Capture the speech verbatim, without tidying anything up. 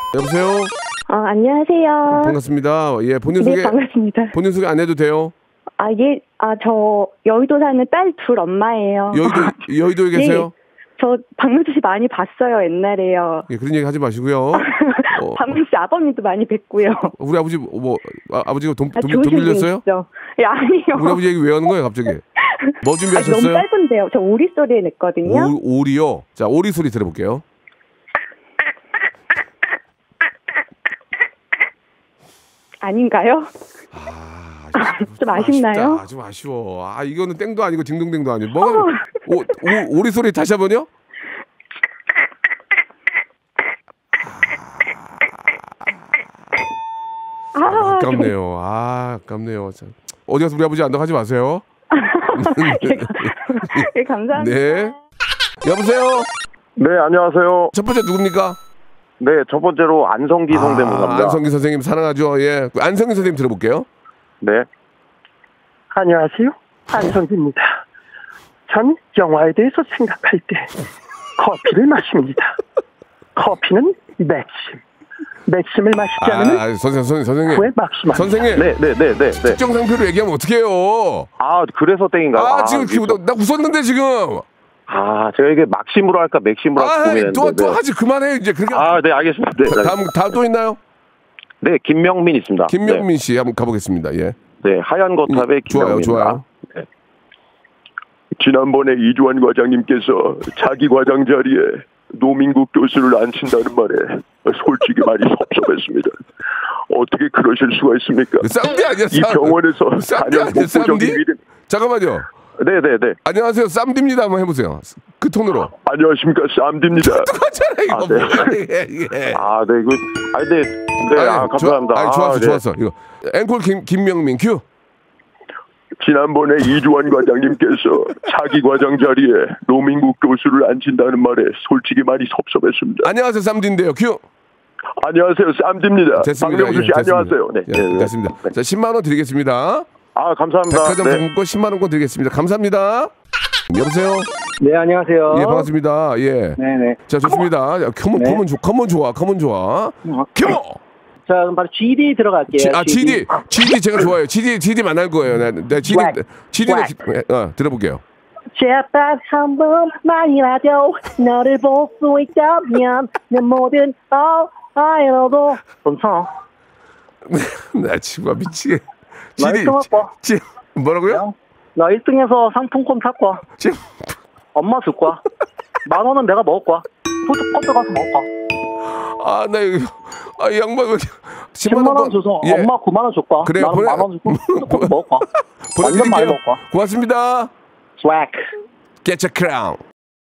여보세요? 어, 안녕하세요. 반갑습니다. 예, 본인 소개. 네, 반갑습니다. 본인 소개 안 해도 돼요? 아, 예, 아, 저 여의도 사는 딸 둘 엄마예요. 여의도, 여의도에 계세요? 네, 저 박명수 씨 많이 봤어요, 옛날에요. 예, 그런 얘기 하지 마시고요. 어, 박명수 씨 아버님도 많이 뵀고요. 우리 아버지, 뭐, 아, 아버지가 돈, 아, 돈, 돈 좋으신 빌렸어요? 분이시죠? 예, 아니요. 우리 아버지 얘기 왜 하는 거예요, 갑자기? 뭐 아, 준비하셨어요? 너무 짧은데요. 저 오리 소리에 냈거든요. 오, 오리요? 자, 오리 소리 들어볼게요. 아닌가요? 아, 좀 아쉽나요? 아쉽다. 좀 아쉬워. 아, 이거는 땡도 아니고 딩동댕도 아니고. 뭐가, 오, 오, 오리 소리 다시 한번요? 아, 아깝네요. 아, 아깝네요. 참. 어디 가서 우리 아버지 안덕하지 마세요. 네, 감사합니다. 네. 여보세요? 네, 안녕하세요. 첫 번째 누굽니까? 네, 첫 번째로 안성기 아, 성대모사입니다. 안성기 선생님 사랑하죠. 예. 안성기 선생님 들어볼게요. 네. 안녕하세요. 안성기입니다. 전 영화에 대해서 생각할 때 커피를 마십니다. 커피는 맥심. 맥심을 마시지 않으면 아, 선생, 선생, 선생님. 후에 막심합니다. 선생님. 네, 네, 네, 네. 네. 특정 상표로 얘기하면 어떡해요? 아, 그래서 땡인가요? 아, 지금 기, 그래서. 나, 나 웃었는데 지금. 아, 제가 이게 막심으로 할까 맥심으로 할까 아, 고민했는데. 또, 또 네. 하지 그만해 이제. 그렇게. 아, 네, 알겠습니다. 네, 네. 다음, 다음 또 있나요? 네, 김명민 있습니다. 김명민 씨 한번 가보겠습니다. 예. 네, 하얀 거탑의 좋아요, 김명민입니다. 좋아요. 네. 지난번에 이주환 과장님께서 자기 과장 자리에 노민국 교수를 앉힌다는 말에 솔직히 많이 섭섭했습니다. 어떻게 그러실 수가 있습니까? 쌈디 아니야, 이 쌈. 병원에서 쌈디 사 년 아니야, 쌈디? 복부적인 일은 잠깐만요. 네네네. 안녕하세요, 쌈디입니다. 한번 해보세요. 그 톤으로. 안녕하십니까, 쌈디입니다. 똑같잖아 이거. 아, 네. 뭐야, 이게. 아, 네, 이거, 아, 네, 네, 아니, 아, 감사합니다. 좋아, 아니, 좋았어, 아, 네. 좋았어. 이거 앵콜 김 김명민 큐. 지난번에 이주환 과장님께서 자기 과장 자리에 노민국 교수를 앉힌다는 말에 솔직히 많이 섭섭했습니다. 안녕하세요, 쌈디인데요. 큐. 안녕하세요, 쌈디입니다. 됐습니다. 박명수 씨, 예, 됐습니다. 안녕하세요. 네, 예, 네, 네. 됐습니다. 네. 자, 십만 원 드리겠습니다. 아, 감사합니다. 백화점 네. 상품권 십만 원권 드리겠습니다. 감사합니다. 여보세요. 네, 안녕하세요. 예, 반갑습니다. 예. 네네. 자, 좋습니다. 야, 컴온, 네. 컴온, 좋, 컴온 좋아, 컴온 좋아. 컴온. 자, 그럼 바로 지디 들어갈게요. 지, 아, 지디, 지디 제가 좋아해요. 지디, 지디 만날 거예요. 네, 네 지디, 왁. 지디는 왁. 기- 어, 들어볼게요. 제발 한 번만이라도 너를 볼 수 있다면 내 모든 아이로도 괜찮아. 나 지금 미치게. 나 지디, 일 등 할 거야. 지, 뭐라고요? 나 일 등에서 상품권 살 거야. 지금 엄마 줄 거야. 만 원은 내가 먹을 거야. 푸드코트 가서 먹을 거야. 아, 나 이거, 아, 이 양반 왜 이렇게 십만 원 줘서 예. 엄마 구만 원 줄 거야. 그래요, 나는 보내- 만 원 주고 푸드코트 먹을 거야. 완전 많이 보내드릴게요. 먹을 거야. 고맙습니다. 스웩. Get your crown.